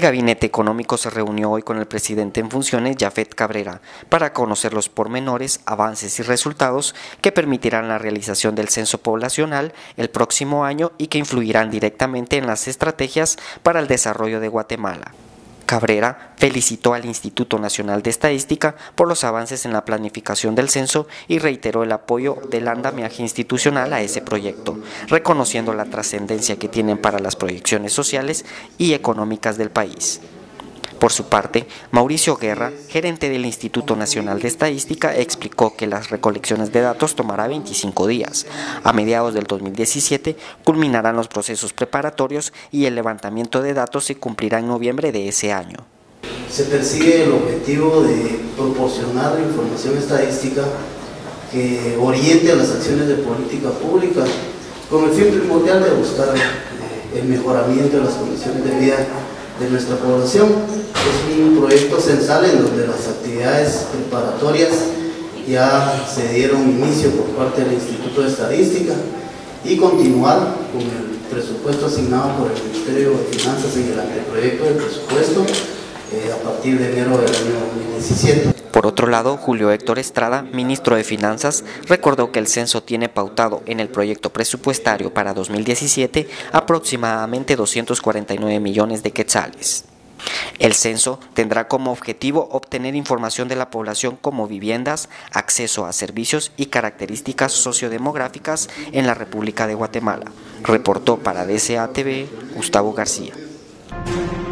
Gabinete Económico se reunió hoy con el presidente en funciones, Jafet Cabrera, para conocer los pormenores, avances y resultados que permitirán la realización del censo poblacional el próximo año y que influirán directamente en las estrategias para el desarrollo de Guatemala. Cabrera felicitó al Instituto Nacional de Estadística por los avances en la planificación del censo y reiteró el apoyo del andamiaje institucional a ese proyecto, reconociendo la trascendencia que tienen para las proyecciones sociales y económicas del país. Por su parte, Mauricio Guerra, gerente del Instituto Nacional de Estadística, explicó que las recolecciones de datos tomará 25 días. A mediados del 2017 culminarán los procesos preparatorios y el levantamiento de datos se cumplirá en noviembre de ese año. Se persigue el objetivo de proporcionar información estadística que oriente a las acciones de política pública con el fin primordial de buscar el mejoramiento de las condiciones de vida de nuestra población. Es un proyecto censal en donde las actividades preparatorias ya se dieron inicio por parte del Instituto de Estadística y continuar con el presupuesto asignado por el Ministerio de Finanzas en el anteproyecto del presupuesto a partir de enero del año 2017. Por otro lado, Julio Héctor Estrada, ministro de Finanzas, recordó que el censo tiene pautado en el proyecto presupuestario para 2017 aproximadamente 249 millones de quetzales. El censo tendrá como objetivo obtener información de la población como viviendas, acceso a servicios y características sociodemográficas en la República de Guatemala. Reportó para DCA TV Gustavo García.